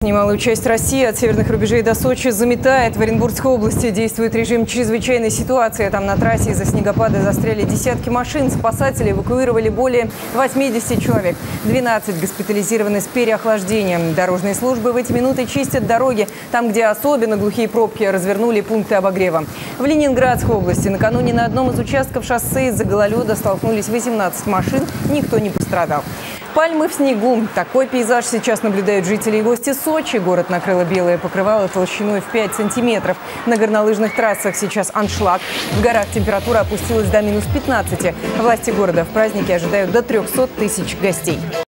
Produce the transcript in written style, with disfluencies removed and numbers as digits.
Немалую часть России от северных рубежей до Сочи заметает. В Оренбургской области действует режим чрезвычайной ситуации. Там на трассе из-за снегопада застряли десятки машин. Спасатели эвакуировали более 80 человек. 12 госпитализированы с переохлаждением. Дорожные службы в эти минуты чистят дороги. Там, где особенно глухие пробки, развернули пункты обогрева. В Ленинградской области накануне на одном из участков шоссе из-за гололеда столкнулись 18 машин. Никто не пострадал. Пальмы в снегу. Такой пейзаж сейчас наблюдают жители и гости Сочи. Город накрыло белое покрывало толщиной в 5 сантиметров. На горнолыжных трассах сейчас аншлаг. В горах температура опустилась до -15. Власти города в празднике ожидают до 300 тысяч гостей.